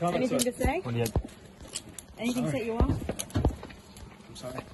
Anything to say? Not yet. Anything to set you off? I'm sorry.